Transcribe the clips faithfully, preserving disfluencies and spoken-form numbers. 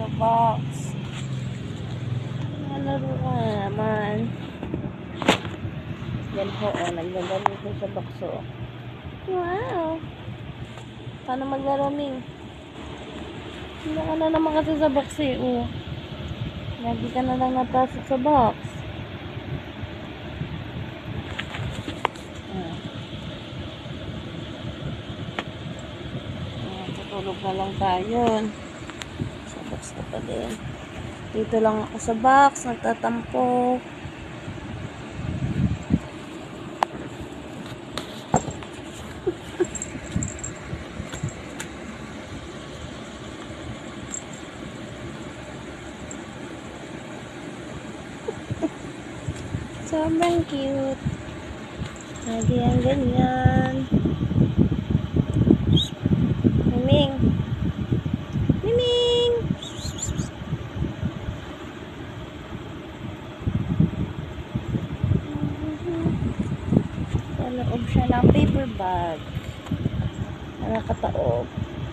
sa box. Nalaro ka naman. Yan po, oh, naglagay ko sa box, oh. Wow! Paano maglaro, Ming? Hindi ka na naman kasi sa box, eh, oh. Lagi ka na lang napasok sa box. Ah. Ah, tutulog na lang tayo. Sa box na pa din. Dito lang ako sa box, nagtatampo. Sobrang cute. Lagi yan ganyan. Miming. Miming. Paloob siya ng paper bag. Nakakataob.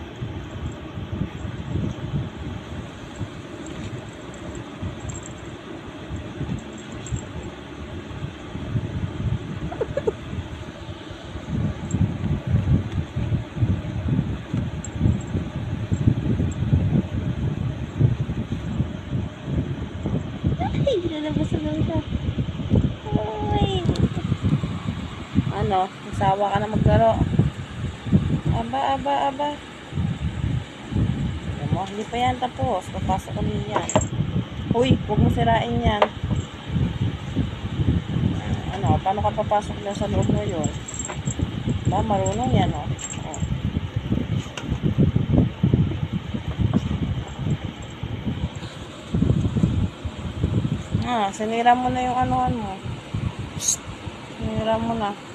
Ay, lalabas na lang siya. Ay. Ano? Nasawa ka na maglaro. Aba, aba, aba. Alam mo, hindi pa yan tapos. Papasok kami yan. Uy, huwag mo sirain yan. Ano, paano ka papasok na sa loob mo yun? Ba, marunong yan, oh. Oh. Ah, sinira mo na yung anuhan mo. Sinira mo na.